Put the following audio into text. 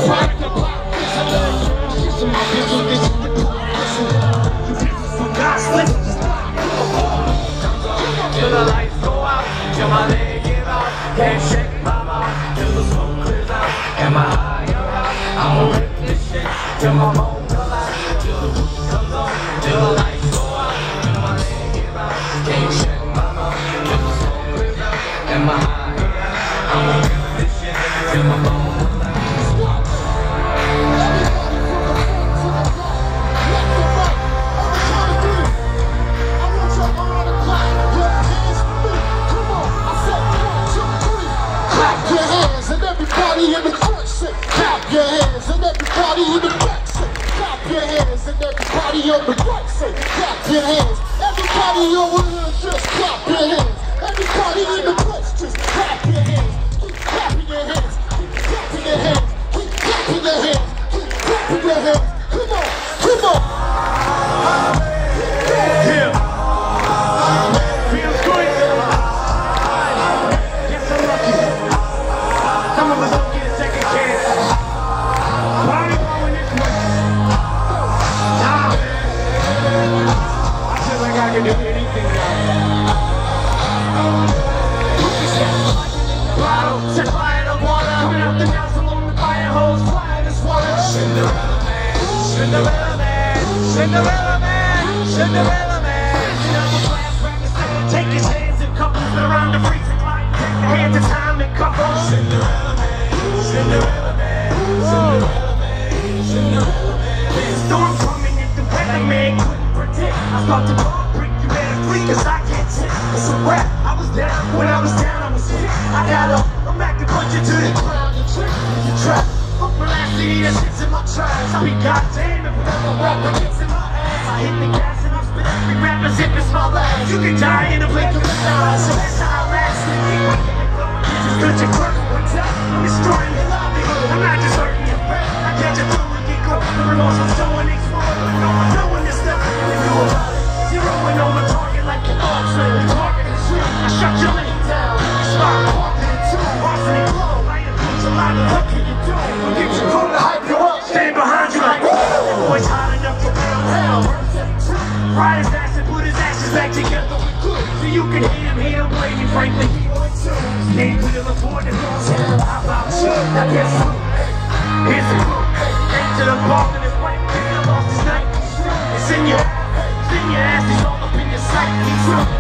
Till the lights go out, till my leg give out. Can't shake my mouth till the smoke clears out. Am I high or out? I'ma rip this shit till my bone collapse. Till the roof comes on, till the lights go out, till my leg give out. Can't shake my mouth till the smoke clears out. Am I high or out? I'ma rip this shit till my bone collapse. Everybody in the front say, clap your hands, and everybody in the back say, clap your hands, and everybody on the right say, clap your hands. Everybody over here just clap your hands. Everybody in the place just clap your hands. Keep clapping your hands. Keep clapping your hands. Keep clapping your hands. Keep clapping your hands. Come on, come on. Yeah. Feels good. Guess I'm lucky. Some of us don't get a second chance. Why are you going this way? Nah. I feel like I can do anything now. Bottle, set fire to water. Coming out the house along the fire hose. Flying this water. Cinderella man, Cinderella man, Cinderella man, Cinderella man. Take his hands and couples around the freezing light. Take the hands of time and couples. Cinderella man, Cinderella man, Cinderella man, Cinderella man. There's a storm coming that the weatherman couldn't predict. I thought the ball break, you better flee, cause I can't sit. It's a rap. I was down, when I was down, I was hit. I got up, I'm back to punch you to the ground. You trick, you trap. Fuck my last CD, that shit's in my tracks. I be goddamn if whatever rapper gets in my ass. I hit the gas and I spit every rap as if it's my last. You can die in a blink of an eye, so that's how I last. Just good your clerk what's up. I'm destroying your livelihood. I'm not just hurting your friend. I catch you through and get caught. The remorse of someone explode. Knowing this stuff you can do about it. Zeroing on my target like an arm sling. You target the swing. I shut your lane down. Spot walking in two. Arson and glow. Light a punch a lot of what can you do? We'll get you cool to hype you up. Stand behind you like that boy's hot enough to burn hell. Ride his ass and put his ashes back together with good. So you can hate him, blame me, frankly. Stay clear of the how about you? Now guess who? Here's the clue. Came to the ball and his white man lost his night. It's in your ass, it's all up in your sight.